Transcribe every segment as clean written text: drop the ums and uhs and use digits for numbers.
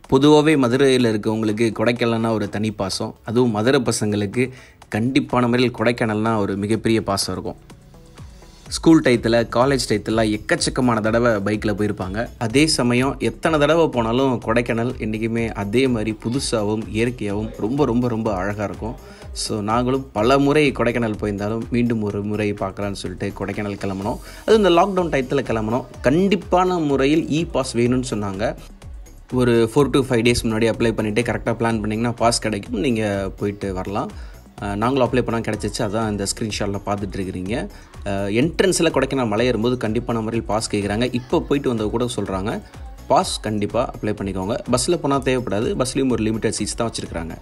பொதுவாகவே மதுரையில் இருக்கவங்களுக்கு கொடைக்கானல்னா ஒரு தனி பாசம். அதுவும் மதுரை பசங்களுக்கு கண்டிப்பான முறையில் கொடைக்கானல்னா ஒரு மிகப்பெரிய பாசம் இருக்கும். ஸ்கூல் டயத்தில், காலேஜ் டயத்தில் எக்கச்சக்கமான தடவை பைக்கில் போயிருப்பாங்க. அதே சமயம் எத்தனை தடவை போனாலும் கொடைக்கானல் என்றைக்குமே அதே மாதிரி புதுசாகவும் இயற்கையாகவும் ரொம்ப ரொம்ப ரொம்ப அழகாக இருக்கும். ஸோ நாங்களும் பல முறை கொடைக்கானல் போயிருந்தாலும் மீண்டும் ஒரு முறை பார்க்கலான்னு சொல்லிட்டு கொடைக்கானல் கிளம்பினோம். அதுவும் இந்த லாக்டவுன் டயத்தில் கிளம்பினோம். கண்டிப்பான முறையில் பாஸ் வேணும்னு சொன்னாங்க. ஒரு 4 to 5 days முன்னாடி அப்ளை பண்ணிவிட்டு கரெக்டாக பிளான் பண்ணிங்கன்னா பாஸ் கிடைக்கும், நீங்கள் போயிட்டு வரலாம். நாங்களும் அப்ளை பண்ணால் கிடச்சிச்சு. அதான் இந்த ஸ்க்ரீன்ஷாட்டில் பார்த்துட்ருக்கிறீங்க. என்ட்ரன்ஸில் கொடைக்கானல் மலை ஏறும்போது கண்டிப்பான முறையில் பாஸ் கேட்குறாங்க. இப்போ போயிட்டு வந்தது கூட சொல்கிறாங்க பாஸ் கண்டிப்பாக அப்ளை பண்ணிக்கோங்க. பஸ்ஸில் போனால் தேவைப்படாது. பஸ்லேயும் ஒரு லிமிட்டட் சீட்ஸ் தான் வச்சுருக்கிறாங்க.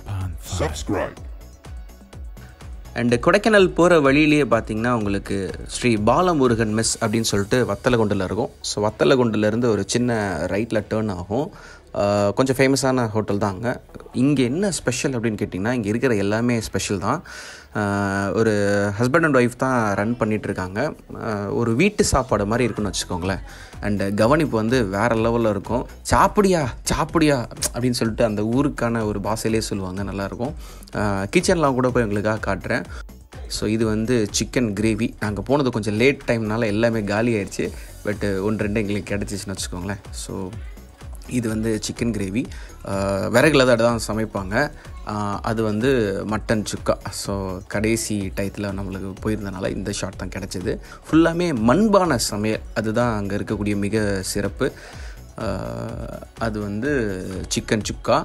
அண்டு கொடைக்கானல் போகிற வழியிலேயே பார்த்திங்கன்னா உங்களுக்கு ஸ்ரீ பாலமுருகன் மெஸ் அப்படின்னு சொல்லிட்டு வத்தலகுண்டில் இருக்கும். ஸோ வத்தலகுண்டிலேருந்து ஒரு சின்ன ரைட்டில் டேர்ன் ஆகும். கொஞ்சம் ஃபேமஸான ஹோட்டல் தான் அங்கே. இங்கே என்ன ஸ்பெஷல் அப்படின்னு கேட்டிங்கன்னா, இங்கே இருக்கிற எல்லாமே ஸ்பெஷல் தான். ஒரு ஹஸ்பண்ட் அண்ட் ஒய்ஃப் தான் ரன் பண்ணிகிட்ருக்காங்க. ஒரு வீட்டு சாப்பாடு மாதிரி இருக்குன்னு வச்சுக்கோங்களேன். அண்டு கவனிப்பு வந்து வேறு லெவலில் இருக்கும். சாப்பிடியா அப்படின்னு சொல்லிட்டு அந்த ஊருக்கான ஒரு பாஷையிலே சொல்லுவாங்க. நல்லாயிருக்கும். கிச்சன்லாம் கூட போய் உங்களுக்காக காட்டுறேன். ஸோ இது வந்து சிக்கன் கிரேவி. நாங்கள் போனது கொஞ்சம் லேட் டைம்னால எல்லாமே காலி ஆயிடுச்சு. பட் 1-2 எங்களுக்கு கிடச்சிச்சின்னு வச்சுக்கோங்களேன். ஸோ இது வந்து சிக்கன் கிரேவி. விறகுல தான் சமைப்பாங்க. அது வந்து மட்டன் சுக்கா. ஸோ கடைசி டயத்தில் நம்மளுக்கு போயிருந்தனால இந்த ஷாட் தான் கிடச்சிது. ஃபுல்லாமே மண்பான சமையல். அதுதான் அங்கே இருக்கக்கூடிய மிக சிறப்பு. அது வந்து சிக்கன் சுக்கா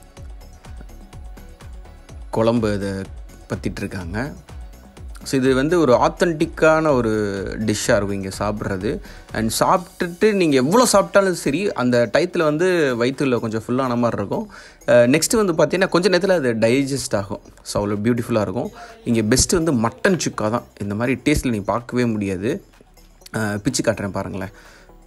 குழம்பு இதை பற்றிட்டுருக்காங்க. ஸோ இது வந்து ஒரு ஆத்தென்டிக்கான ஒரு டிஷ்ஷாக இருக்கும் இங்கே சாப்பிட்றது. அண்ட் சாப்பிட்டுட்டு நீங்கள் எவ்வளோ சாப்பிட்டாலும் சரி, அந்த டயத்தில் வந்து வயிற்றுல கொஞ்சம் ஃபுல்லான மாதிரி இருக்கும். நெக்ஸ்ட்டு வந்து பார்த்திங்கன்னா கொஞ்சம் நேரத்தில் அது டைஜஸ்ட் ஆகும். ஸோ அவ்வளோ பியூட்டிஃபுல்லாக இருக்கும். இங்கே பெஸ்ட்டு வந்து மட்டன் சுக்கா தான். இந்த மாதிரி டேஸ்ட்டில் நீங்கள் பார்க்கவே முடியாது. பிச்சு காட்டுறேன் பாருங்களேன்.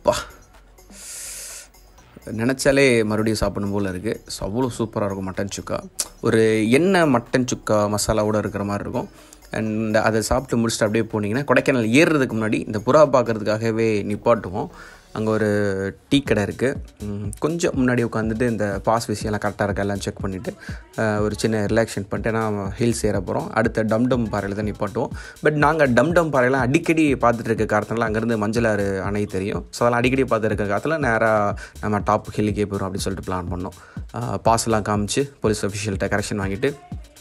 நினச்சாலே மறுபடியும் சாப்பிடணும் போல் இருக்குது. ஸோ அவ்வளோ சூப்பராக இருக்கும் மட்டன் சுக்கா. ஒரு எண்ணெய் மட்டன் சுக்கா மசாலாவோடு இருக்கிற மாதிரி இருக்கும். அண்ட் அதை சாப்பிட்டு முடிச்சுட்டு அப்படியே போனீங்கன்னா கொடைக்கானல் ஏறுறதுக்கு முன்னாடி இந்த புறா பார்க்குறதுக்காகவே நிப்பாட்டுவோம். அங்கே ஒரு டீ கடை இருக்குது. கொஞ்சம் முன்னாடி உட்காந்துட்டு இந்த பாஸ் விஷயம்லாம் கரெக்டாக இருக்கா எல்லாம் செக் பண்ணிவிட்டு ஒரு சின்ன ரிலாக்ஸேஷன் பண்ணிட்டு நான் ஹில்ஸ் ஏற போகிறோம். அடுத்த டம்டம் பாறையில் தான் நிப்பாட்டுவோம். பட் நாங்கள் டம்டம் பாறையெல்லாம் அடிக்கடி பார்த்துட்டு இருக்க காரணத்தினால அங்கேருந்து மஞ்சளாறு அணை தெரியும். ஸோ அதெல்லாம் அடிக்கடி பார்த்துட்டு இருக்க காலத்தில் நேராக நம்ம டாப் ஹில்லுக்கே போகிறோம் அப்படின்னு சொல்லிட்டு பிளான் பண்ணோம். பாஸ்லாம் காமிச்சு போலீஸ் அஃபிஷியல்கிட்ட கரெக்ஷன் வாங்கிட்டு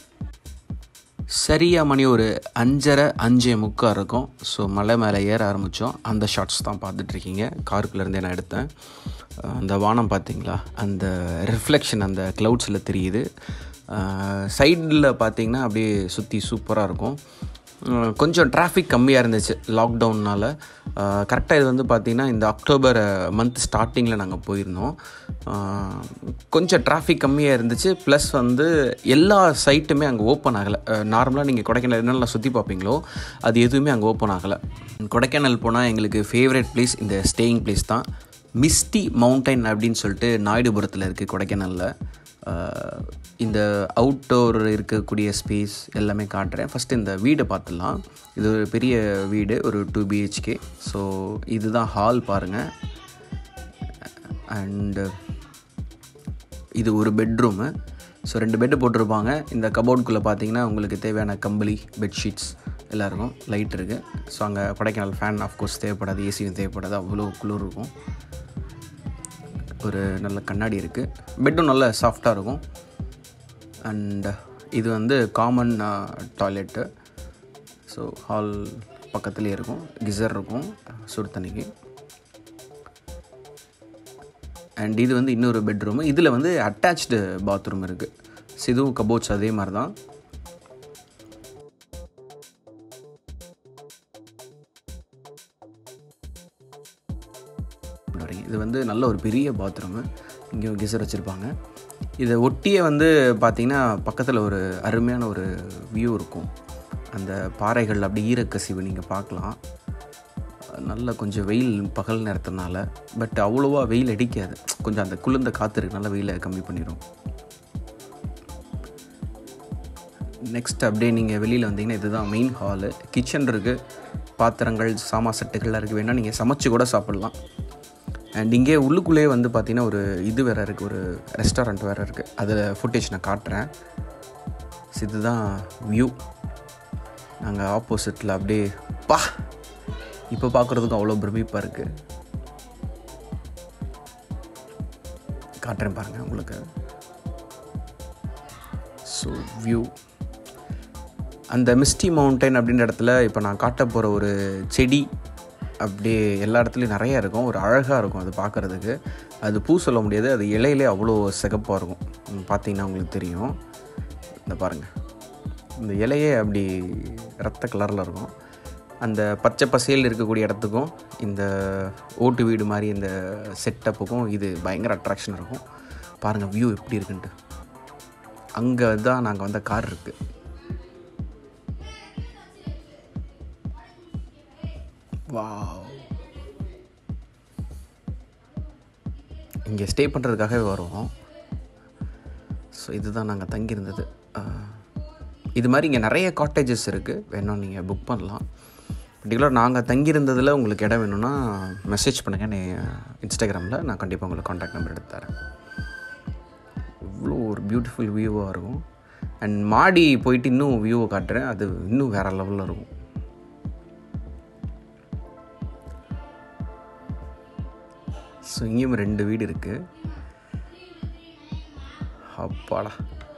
சரியாக மணி ஒரு 5:30 இருக்கும். ஸோ மலை மேலே ஏற ஆரம்பித்தோம். அந்த ஷார்ட்ஸ் தான் பார்த்துட்ருக்கீங்க. காருக்குள்ளேருந்தே நான் எடுத்தேன். அந்த வானம் பார்த்திங்களா, அந்த ரிஃப்ளெக்ஷன் அந்த க்ளவுட்ஸில் தெரியுது. சைடில் பார்த்திங்கன்னா அப்படியே சுற்றி சூப்பராக இருக்கும். கொஞ்சம் டிராஃபிக் கம்மியாக இருந்துச்சு லாக்டவுன்னால். கரெக்டாக இது வந்து பார்த்திங்கன்னா இந்த அக்டோபர் மந்த் ஸ்டார்டிங்கில் நாங்கள் போயிருந்தோம். கொஞ்சம் டிராஃபிக் கம்மியாக இருந்துச்சு. ப்ளஸ் வந்து எல்லா சைட்டுமே அங்கே ஓப்பன் ஆகலை. நார்மலாக நீங்கள் கொடைக்கானல் என்னெல்லாம் சுற்றி பார்ப்பீங்களோ அது எதுவுமே அங்கே ஓப்பன் ஆகலை. கொடைக்கானல் போனால் எங்களுக்கு ஃபேவரட் பிளேஸ் இந்த ஸ்டேயிங் பிளேஸ் தான். மிஸ்டி மவுண்டைன் அப்படின்னு சொல்லிட்டு நாயுடுபுரத்தில் இருக்குது கொடைக்கானலில். இந்த அவுட்டோர் இருக்கக்கூடிய ஸ்பேஸ் எல்லாமே காட்டுறேன். ஃபஸ்ட்டு இந்த வீடை பார்த்துடலாம். இது ஒரு பெரிய வீடு, ஒரு 2 BHK. ஸோ இதுதான் ஹால் பாருங்கள். அண்டு இது ஒரு பெட்ரூமு. ஸோ 2 பெட்டு போட்டிருப்பாங்க. இந்த கபோர்டுக்குள்ளே பார்த்தீங்கன்னா உங்களுக்கு தேவையான கம்பளி, பெட்ஷீட்ஸ் எல்லாம் இருக்கும். லைட் இருக்குது. ஸோ அங்கே கொடைக்கானல் ஃபேன் ஆஃப்கோர்ஸ் தேவைப்படாது, ஏசியும் தேவைப்படாது, அவ்வளோ குளிர் இருக்கும். ஒரு நல்ல கண்ணாடி இருக்குது. பெட்டும் நல்ல சாஃப்டாக இருக்கும். அண்ட் இது வந்து காமன் டாய்லெட்டு. ஸோ ஹால் பக்கத்துலேயே இருக்கும். கிசர் இருக்கும் சுடு தண்ணிக்கு. அண்ட் இது வந்து இன்னொரு பெட்ரூமு. இதில் வந்து அட்டாச்டு பாத்ரூம் இருக்குது. ஸோ இதுவும் கபோர்ட்ஸ் அதே மாதிரி தான். இது வந்து நல்ல ஒரு பெரிய பாத்ரூமு. இங்கே கிசர் வச்சுருப்பாங்க. இதை ஒட்டியே வந்து பார்த்திங்கன்னா பக்கத்தில் ஒரு அருமையான ஒரு வியூ இருக்கும். அந்த பாறைகள் அப்படி ஈரக்கசிவு நீங்கள் பார்க்கலாம். நல்ல கொஞ்சம் வெயில் பகல் நேரத்தினால, பட் அவ்வளோவா வெயில் அடிக்காது. கொஞ்சம் அந்த குளிர்ந்த காற்று இருக்கனால வெயிலை கம்மி பண்ணிடும். நெக்ஸ்ட் அப்படியே நீங்கள் வெளியில் வந்தீங்கன்னா இதுதான் மெயின் ஹாலு. கிச்சன் இருக்குது. பாத்திரங்கள், சாமா செட்டுகள்லாம் இருக்குது. வேணால் நீங்கள் சமைச்சு கூட சாப்பிட்லாம். அண்ட் இங்கே உள்ளுக்குள்ளேயே வந்து பார்த்திங்கன்னா ஒரு இது வேறு இருக்குது, ஒரு ரெஸ்டாரண்ட் வேறு இருக்குது. அதில் ஃபுட்டேஜ் நான் காட்டுறேன். இதுதான் வியூ. நாங்கள் ஆப்போசிட்டில் அப்படியே இப்போ பார்க்குறதுக்கும் அவ்வளோ பிரமிப்பாக இருக்குது. காட்டுறேன் பாருங்கள் உங்களுக்கு. ஸோ வியூ அந்த மிஸ்டி மவுண்டைன் அப்படின்ற இடத்துல இப்போ நான் காட்ட போகிற ஒரு செடி அப்படியே எல்லா இடத்துலையும் நிறையா இருக்கும். ஒரு அழகாக இருக்கும் அது பார்க்குறதுக்கு. அது பூ சொல்ல முடியாது, அது இலையிலே அவ்வளோ சிகப்பாக இருக்கும். பார்த்தீங்கன்னா உங்களுக்கு தெரியும். இந்த பாருங்கள், இந்த இலையே அப்படி ரத்த கலரில் இருக்கும். அந்த பச்சை பசேல் இருக்கக்கூடிய இடத்துக்கும் இந்த ஓட்டு வீடு மாதிரி இந்த செட்டப்புக்கும் இது பயங்கர அட்ராக்ஷன் இருக்கும். பாருங்கள் வியூ எப்படி இருக்குன்ட்டு. அங்கே தான் நாங்கள் வந்த கார் இருக்குது. வாவ், இங்கே ஸ்டே பண்ணுறதுக்காகவே வருவோம். ஸோ இதுதான் நாங்கள் தங்கியிருந்தது. இது மாதிரி இங்கே நிறைய காட்டேஜஸ் இருக்குது, வேணும் நீங்கள் புக் பண்ணலாம். பர்டிகுலர் நாங்கள் தங்கியிருந்ததில் உங்களுக்கு இடம் வேணும்னா மெசேஜ் பண்ணுங்கள் இன்ஸ்டாகிராமில். நான் கண்டிப்பாக உங்களுக்கு காண்டாக்ட் நம்பர் எடுத்து தரேன். இவ்வளோ ஒரு பியூட்டிஃபுல் வியூவாக இருக்கும். அண்ட் மாடி போயிட்டு இன்னும் வியூவை காட்டுறேன், அது இன்னும் வேறு லெவலில் இருக்கும். ஸோ இங்கேயும் 2 வீடு இருக்குது. அப்பாடா.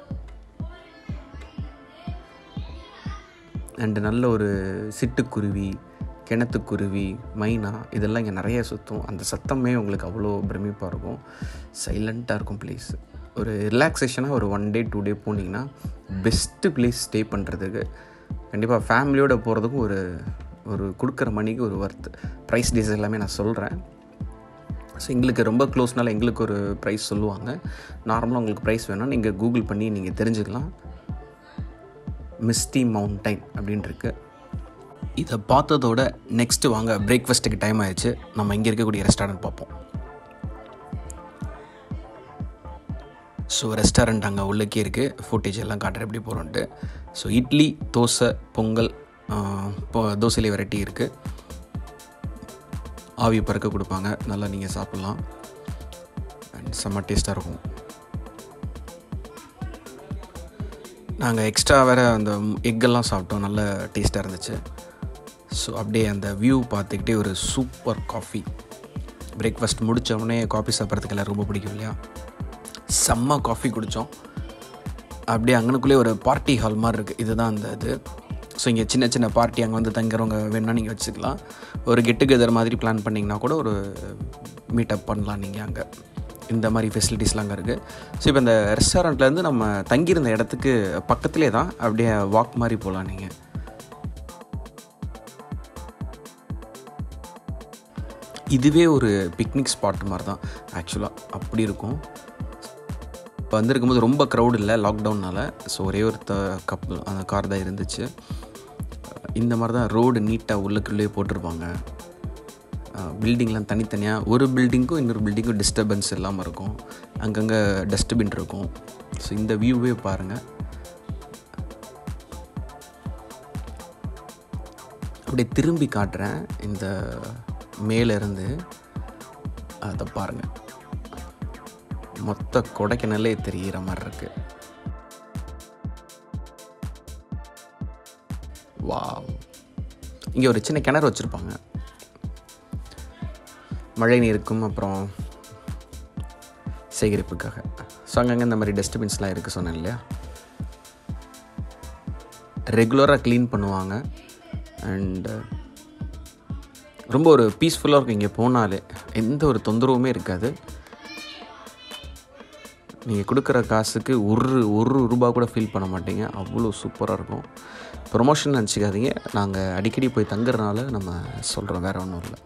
அண்டு நல்ல ஒரு சிட்டுக்குருவி, கிணத்துக்குருவி, மைனா இதெல்லாம் இங்கே நிறைய சுற்றும். அந்த சத்தமே உங்களுக்கு அவ்வளோ பிரமிப்பாக இருக்கும். சைலண்ட்டாக இருக்கும் பிளேஸ். ஒரு ரிலாக்ஸேஷனாக ஒரு 1 டே 2 டே போனீங்கன்னா பெஸ்ட்டு பிளேஸ் ஸ்டே பண்ணுறதுக்கு. கண்டிப்பாக ஃபேமிலியோடு போகிறதுக்கும் ஒரு கொடுக்குற மணிக்கு ஒரு ஒர்த். ப்ரைஸ் டீஸ் எல்லாமே நான் சொல்கிறேன். ஸோ எங்களுக்கு ரொம்ப க்ளோஸ்னால எங்களுக்கு ஒரு ப்ரைஸ் சொல்லுவாங்க. நார்மலாக உங்களுக்கு ப்ரைஸ் வேணும்னா நீங்கள் கூகுள் பண்ணி நீங்கள் தெரிஞ்சுக்கலாம். மிஸ்டி மவுண்டைன் அப்படின்ட்டுருக்கு. இதை பார்த்ததோட நெக்ஸ்ட்டு வாங்க பிரேக்ஃபாஸ்ட்டுக்கு டைம் ஆயிடுச்சு. நம்ம இங்கே இருக்கக்கூடிய ரெஸ்டாரண்ட் பார்ப்போம். ஸோ ரெஸ்டாரண்ட் அங்கே உள்ளக்கே இருக்குது. ஃபுட்டேஜ் எல்லாம் காட்டுற எப்படி போகிறோன்ட்டு. ஸோ இட்லி, தோசை, பொங்கல், தோசையிலே வெரைட்டி இருக்குது. ஆவி பறக்க கொடுப்பாங்க, நல்லா நீங்கள் சாப்பிட்லாம். அண்ட் செம்ம டேஸ்ட்டாக இருக்கும். நாங்கள் எக்ஸ்ட்ரா வேறு அந்த எக்கெல்லாம் சாப்பிட்டோம், நல்ல டேஸ்ட்டாக இருந்துச்சு. ஸோ அப்படியே அந்த வியூ பார்த்துக்கிட்டே ஒரு சூப்பர் காஃபி. பிரேக்ஃபாஸ்ட் முடித்தோடனே காஃபி சாப்பிட்றதுக்கு எல்லாம் ரொம்ப பிடிக்கும் இல்லையா? செம்ம காஃபி குடித்தோம். அப்படியே அங்கனுக்குள்ளே ஒரு பார்ட்டி ஹால் மாதிரி இருக்குது. இதுதான் அந்த இது. ஸோ இங்கே சின்ன சின்ன பார்ட்டி அங்கே வந்து தங்குறவங்க வேணுன்னா நீங்கள் வச்சுக்கலாம். ஒரு கெட் டுகெதர் மாதிரி பிளான் பண்ணிங்கன்னா கூட ஒரு மீட்டப் பண்ணலாம் நீங்கள் அங்கே. இந்த மாதிரி ஃபெசிலிட்டிஸ்லாம் அங்கே இருக்குது. ஸோ இப்போ இந்த ரெஸ்டாரண்ட்லேருந்து நம்ம தங்கியிருந்த இடத்துக்கு பக்கத்துலேயே தான், அப்படியே வாக் மாதிரி போகலாம் நீங்கள். இதுவே ஒரு பிக்னிக் ஸ்பாட் மாதிரி தான் ஆக்சுவலாக, அப்படி இருக்கும். இப்போ வந்திருக்கும்போது ரொம்ப க்ரௌட் இல்லை லாக்டவுன்னால். ஸோ ஒரே ஒரு கப்பல் அந்த கார் தான் இருந்துச்சு. இந்த மாதிரி தான் ரோடு நீட்டாக உள்ளுக்குள்ளே போட்டிருப்பாங்க. பில்டிங்லாம் தனித்தனியாக, ஒரு பில்டிங்க்கும் இன்னொரு பில்டிங்க்கும் டிஸ்டர்பன்ஸ் இல்லாமல் இருக்கும். அங்கங்கே டஸ்ட்பின் இருக்கும். ஸோ இந்த வியூவே பாருங்கள். அப்படியே திரும்பி காட்டுறேன். இந்த மேலேருந்து அதை பாருங்கள், மொத்த கொடைக்கானலே தெரிகிற மாதிரி இருக்குது. வாவ். இங்கே ஒரு சின்ன கிணறு வச்சுருப்பாங்க, மழை நீருக்கும் அப்புறம் சேகரிப்புக்காக. ஸோ அங்கங்கே இந்த மாதிரி டஸ்ட்பின்ஸ்லாம் இருக்குது சொன்னேன் இல்லையா? ரெகுலராக க்ளீன் பண்ணுவாங்க. அண்டு ரொம்ப ஒரு பீஸ்ஃபுல்லாக இருக்கும். இங்கே போனாலே எந்த ஒரு தொந்தரவுமே இருக்காது. நீங்கள் கொடுக்குற காசுக்கு ஒரு ரூபா கூட ஃபீல் பண்ண மாட்டீங்க. அவ்வளோ சூப்பராக இருக்கும். ப்ரொமோஷன் நினச்சிக்காதீங்க, நாங்கள் அடிக்கடி போய் தங்குறதுனால நம்ம சொல்கிறோம், வேறு ஒன்றும் இல்லை.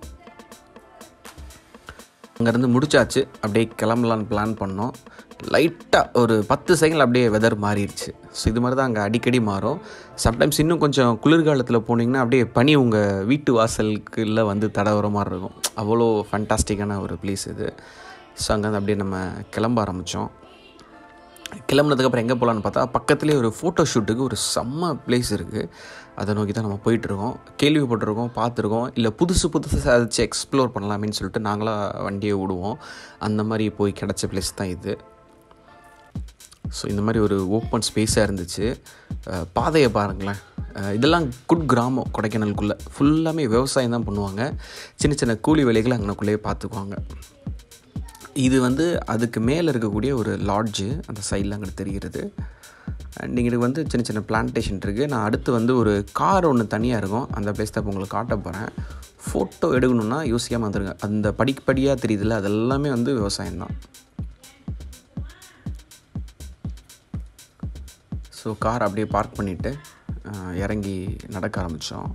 அங்கேருந்து முடிச்சாச்சு, அப்படியே கிளம்பலான்னு பிளான் பண்ணோம். லைட்டாக ஒரு 10 செகண்ட் அப்படியே வெதர் மாறிடுச்சு. ஸோ இது மாதிரி தான் அங்கே அடிக்கடி மாறும். சம்டைம்ஸ் இன்னும் கொஞ்சம் குளிர்காலத்தில் போனீங்கன்னா அப்படியே பனி உங்கள் வீட்டு வாசலுக்குள்ளே வந்து தடவுற மாதிரி இருக்கும். அவ்வளோ ஃபேண்டாஸ்டிக்கான ஒரு பிளேஸ் இது. ஸோ அங்கேருந்து அப்படியே நம்ம கிளம்ப ஆரம்பித்தோம். கிளம்புனதுக்கப்புறம் எங்கே போகலான்னு பார்த்தா பக்கத்துலேயே ஒரு ஃபோட்டோ ஷூட்டுக்கு ஒரு செம்ம பிளேஸ் இருக்குது. அதை நோக்கி தான் நம்ம போயிட்டுருக்கோம். கேள்விப்பட்டிருக்கோம், பார்த்துருக்கோம், இல்லை புதுசாக ஏதாச்சும் எக்ஸ்ப்ளோர் பண்ணலாமேன்னு சொல்லிட்டு நாங்களாக வண்டியை விடுவோம். அந்த மாதிரி போய் கிடச்ச பிளேஸ் தான் இது. ஸோ இந்த மாதிரி ஒரு ஓப்பன் ஸ்பேஸாக இருந்துச்சு. பாதையை பாருங்களேன். இதெல்லாம் குட் கிராமம். கொடைக்கானலுக்குள்ளே ஃபுல்லாமே விவசாயம் தான் பண்ணுவாங்க. சின்ன சின்ன கூலி வேலைகளை அங்கனக்குள்ளேயே பார்த்துக்குவாங்க. இது வந்து அதுக்கு மேலே இருக்கக்கூடிய ஒரு லாட்ஜு, அந்த சைடில் அங்கே தெரிகிறது. அண்ட் இங்கே வந்து சின்ன சின்ன பிளான்டேஷன் இருக்குது. நான் அடுத்து வந்து ஒரு கார் ஒன்று தனியாக இருக்கும், அந்த பிளேஸ் தான் இப்போ உங்களுக்கு காட்ட போகிறேன். ஃபோட்டோ எடுக்கணுன்னா யோசிக்காமல் வந்துடுங்க. அந்த படிப்படியாக தெரியுதுல்ல, அதெல்லாமே வந்து விவசாயம்தான். ஸோ கார் அப்படியே பார்க் பண்ணிவிட்டு இறங்கி நடக்க ஆரம்பித்தோம்.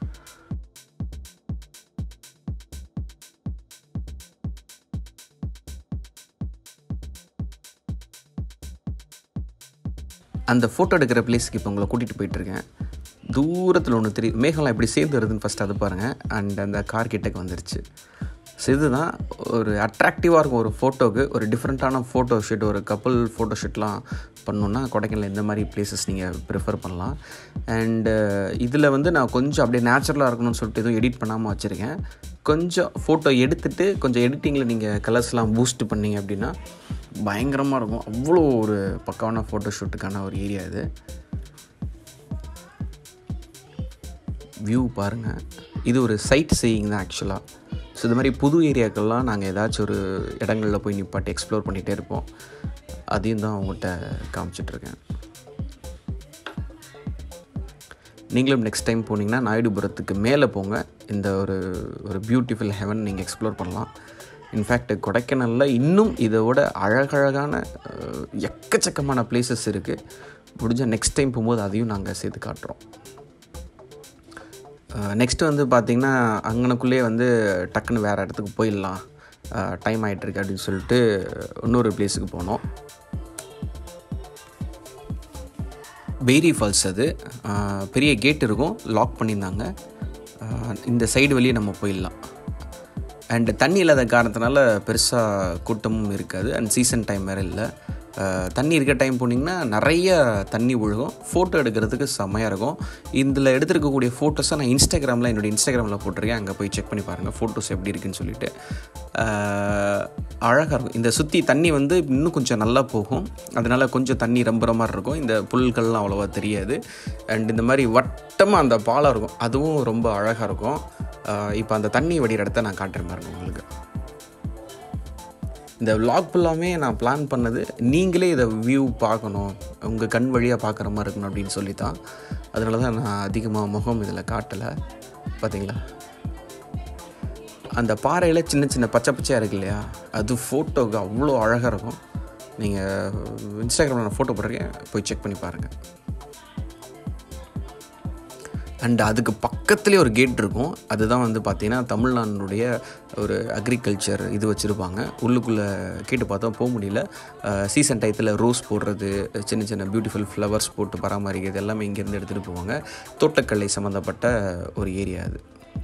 அந்த ஃபோட்டோ எடுக்கிற பிளேஸ்க்கு இப்போ உங்களை கூட்டிகிட்டு போயிட்டுருக்கேன். தூரத்தில் ஒன்று தெரியும், மேகம்லாம் எப்படி சேர்ந்து வருதுன்னு ஃபஸ்ட்டு அது பாருங்கள். அண்ட் அந்த கார் கிட்டக்கு வந்துருச்சு. ஸோ இதுதான் ஒரு அட்ராக்டிவாக இருக்கும் ஒரு ஃபோட்டோவுக்கு. ஒரு டிஃப்ரெண்ட்டான ஃபோட்டோ ஷூட், ஒரு கப்புள் ஃபோட்டோ ஷூட்லாம் பண்ணணுன்னா கொடைக்கானல் இந்த மாதிரி பிளேசஸ் நீங்கள் ப்ரிஃபர் பண்ணலாம். அண்டு இதில் வந்து நான் கொஞ்சம் அப்படியே நேச்சுரலாக இருக்கணும்னு சொல்லிட்டு எதுவும் எடிட் பண்ணாமல் வச்சுருக்கேன். கொஞ்சம் ஃபோட்டோ எடுத்துகிட்டு கொஞ்சம் எடிட்டிங்கில் நீங்கள் கலர்ஸ்லாம் பூஸ்ட் பண்ணிங்க அப்படின்னா பயங்கரமாக இருக்கும். அவ்வளோ ஒரு பக்காவான ஃபோட்டோ ஷூட்டுக்கான ஒரு ஏரியா இது. வியூ பாருங்கள். இது ஒரு சைட் சீயிங் தான் ஆக்சுவலாக. ஸோ இது மாதிரி புது ஏரியாக்கள்லாம் நாங்கள் ஏதாச்சும் ஒரு இடங்களில் போய் நிப்பாட்டி எக்ஸ்ப்ளோர் பண்ணிகிட்டே இருப்போம். அதையும் தான் உங்கள்கிட்ட காமிச்சிட்ருக்கேன். நீங்களும் நெக்ஸ்ட் டைம் போனீங்கன்னா நாயுடுபுரத்துக்கு மேலே போங்க. இந்த ஒரு பியூட்டிஃபுல் ஹெவன் நீங்கள் எக்ஸ்ப்ளோர் பண்ணலாம். இன்ஃபேக்ட் கொடைக்கானலில் இன்னும் இதோட அழகழகான எக்கச்சக்கமான பிளேசஸ் இருக்குது. முடிஞ்சால் நெக்ஸ்ட் டைம் போகும்போது அதையும் நாங்கள் சேர்த்து காட்டுறோம். நெக்ஸ்ட்டு வந்து பார்த்திங்கன்னா அங்கனக்குள்ளேயே வந்து டக்குன்னு வேறு இடத்துக்கு போயிடலாம், டைம் ஆகிட்டுருக்கு அப்படின்னு சொல்லிட்டு இன்னொரு பிளேஸுக்கு போனோம். பேரி ஃபால்ஸ். அது பெரிய கேட் இருக்கும், லாக் பண்ணியிருந்தாங்க. இந்த சைடு வழியே நம்ம போயிடலாம். அண்டு தண்ணி இல்லாத காரணத்தினால பெருசாக கூட்டமும் இருக்காது. அண்ட் சீசன் டைம் வேறு இல்லை. தண்ணி இருக்க டைம் போனீங்கன்னா நிறைய தண்ணி விழுகும். ஃபோட்டோ எடுக்கிறதுக்கு செம்மையாக இருக்கும். இதில் எடுத்துருக்கக்கூடிய ஃபோட்டோஸை நான் என்னோடய இன்ஸ்டாகிராமில் போட்டிருக்கேன். அங்கே போய் செக் பண்ணி பாருங்கள் ஃபோட்டோஸ் எப்படி இருக்குன்னு சொல்லிட்டு. அழகாக இருக்கும். இந்த சுற்றி தண்ணி வந்து இன்னும் கொஞ்சம் நல்லா போகும். அதனால் கொஞ்சம் தண்ணி ரொம்புற மாதிரி இருக்கும். இந்த புல்கள்லாம் அவ்வளோவா தெரியாது. அண்ட் இந்த மாதிரி வட்டமாக அந்த பாலம் இருக்கும், அதுவும் ரொம்ப அழகாக இருக்கும். இப்போ அந்த தண்ணி வடிகிற இடத்த நான் காட்டுறேன் பாருங்கள் உங்களுக்கு. இந்த விலாக் ஃபுல்லாமே நான் பிளான் பண்ணது நீங்களே இதை வியூ பார்க்கணும், உங்கள் கண் வழியாக பார்க்குற மாதிரி இருக்கணும் அப்படின்னு சொல்லி தான். அதனால தான் நான் அதிகமாக முகம் இதில் காட்டலை. பார்த்தீங்களா, அந்த பாறையில் சின்ன சின்ன பச்சை பச்சையாக இருக்கு இல்லையா, அது ஃபோட்டோவுக்கு அவ்வளோ அழகாக இருக்கும். நீங்கள் இன்ஸ்டாகிராமில் நான் ஃபோட்டோ போட்டிருக்கேன், போய் செக் பண்ணி பாருங்கள். அண்ட் அதுக்கு பக்கத்துலேயே ஒரு கேட் இருக்கும். அதுதான் வந்து பார்த்திங்கன்னா தமிழ்நாடுடைய ஒரு அக்ரிகல்ச்சர் இது வச்சுருப்பாங்க. உள்ளுக்குள்ளே கேட்டு பார்த்தா போக முடியல. சீசன் டயத்தில் ரோஸ் போடுறது, சின்ன சின்ன பியூட்டிஃபுல் ஃப்ளவர்ஸ் போட்டு பராமரிக்கிறது எல்லாமே இங்கேருந்து எடுத்துகிட்டு போவாங்க. தோட்டக்கலை சம்மந்தப்பட்ட ஒரு ஏரியா அது.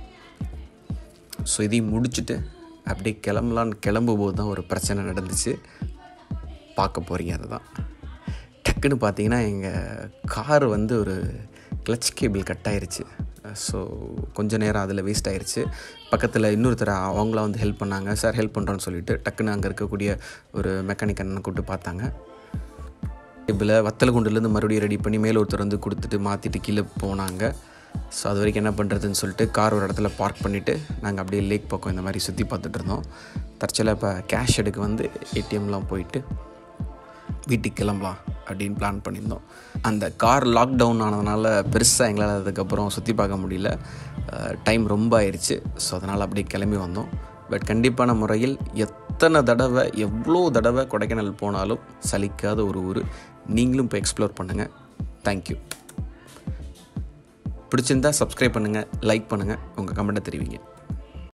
ஸோ இதையும் முடிச்சுட்டு அப்படியே கிளம்பும்போது தான் ஒரு பிரச்சனை நடந்துச்சு. பார்க்க போகிறீங்க. அதுதான் டக்குன்னு பார்த்தீங்கன்னா எங்கள் கார் வந்து ஒரு கிளச் கேபிள் கட் ஆயிருச்சு. ஸோ கொஞ்சம் நேரம் அதில் வேஸ்ட் ஆயிடுச்சு. பக்கத்தில் இன்னொருத்தர் அவங்களாம் வந்து ஹெல்ப் பண்ணாங்க. சார் ஹெல்ப் பண்ணுறோன்னு சொல்லிட்டு டக்குன்னு அங்கே இருக்கக்கூடிய ஒரு மெக்கானிக் அண்ணனை கூப்பிட்டு பார்த்தாங்க. கேபிளை வத்தலகுண்டுலேருந்து மறுபடியும் ரெடி பண்ணி மேலே ஒருத்தர் வந்து கொடுத்துட்டு மாற்றிட்டு கீழே போனாங்க. ஸோ அது வரைக்கும் என்ன பண்ணுறதுன்னு சொல்லிட்டு கார் ஒரு இடத்துல பார்க் பண்ணிவிட்டு நாங்கள் அப்படியே லேக் பக்கம் இந்த மாதிரி சுற்றி பார்த்துட்டு இருந்தோம். தற்செயலாக இப்போ கேஷ் எடுக்க வந்து ஏடிஎம்லாம் போயிட்டு வீட்டுக்கு கிளம்பலாம் அப்படின்னு பிளான் பண்ணியிருந்தோம். அந்த கார் லாக்டவுன் ஆனதுனால பெருசாக எங்களால் அதுக்கப்புறம் சுற்றி பார்க்க முடியல. டைம் ரொம்ப ஆயிடுச்சு. ஸோ அதனால் அப்படியே கிளம்பி வந்தோம். பட் கண்டிப்பான முறையில் எவ்வளோ தடவை கொடைக்கானல் போனாலும் சலிக்காத ஒரு ஊர். நீங்களும் இப்போ எக்ஸ்ப்ளோர் பண்ணுங்கள். தேங்க்யூ. பிடிச்சிருந்தா சப்ஸ்கிரைப் பண்ணுங்கள், லைக் பண்ணுங்கள், உங்கள் கமெண்ட்டை தெரிவிங்க.